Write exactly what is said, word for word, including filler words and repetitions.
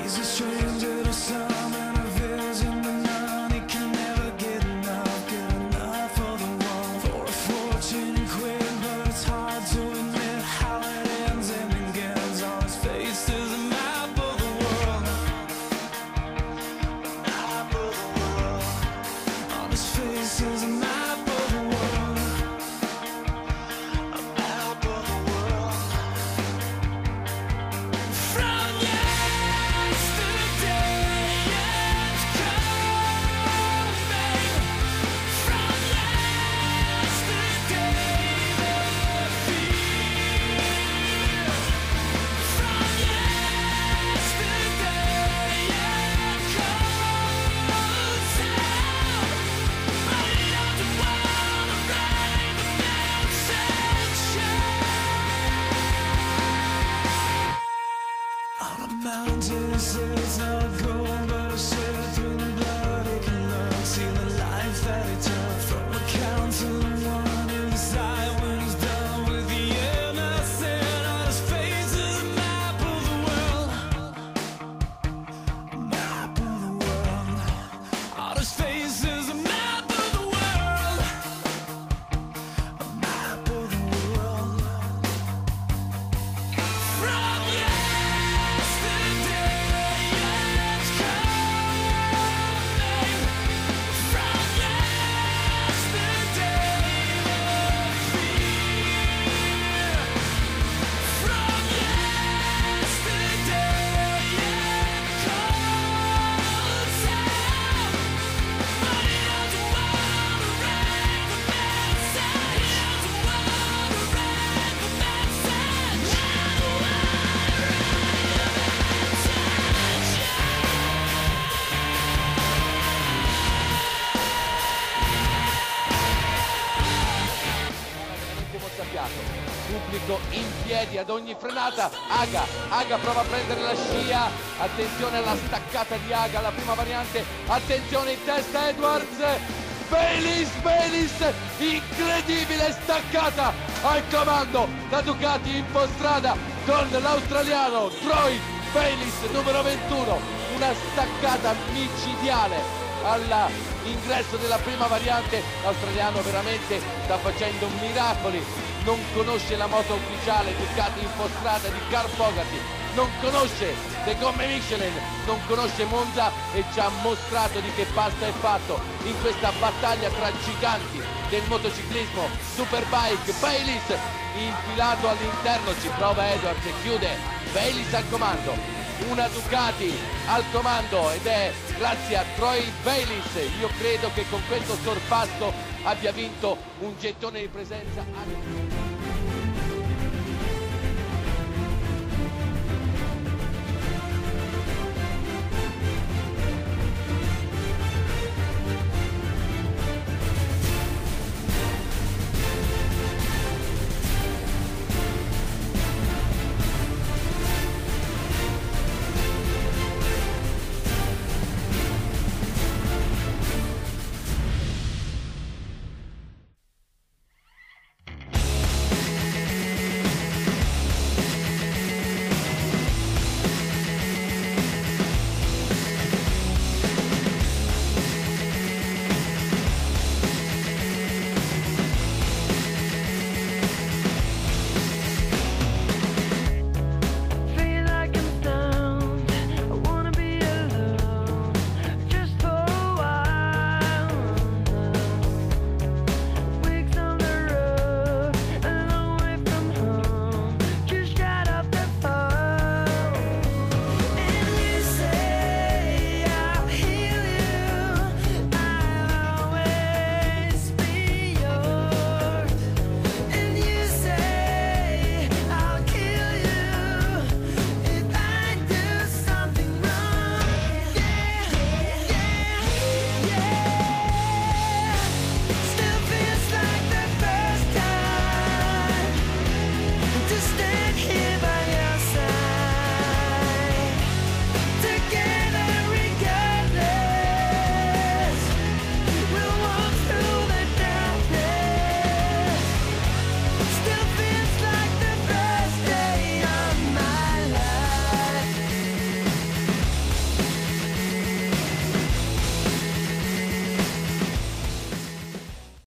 Pubblico in piedi ad ogni frenata. Aga, Aga prova a prendere la scia, attenzione alla staccata di Aga, la prima variante, attenzione in testa Edwards, Bayliss, Bayliss, incredibile staccata al comando, la Ducati in strada con l'australiano Troy Bayliss, numero ventuno, una staccata micidiale all'ingresso della prima variante. L'australiano veramente sta facendo miracoli, non conosce la moto ufficiale Ducati infostrada di Carl Fogarty, non conosce le gomme Michelin, non conosce Monza e ci ha mostrato di che pasta è fatto in questa battaglia tra giganti del motociclismo. Superbike, Bayliss infilato all'interno, ci prova Edwards e chiude, Bayliss al comando, una Ducati al comando ed è grazie a Troy Bayliss. Io credo che con questo sorpasso abbia vinto un gettone di presenza.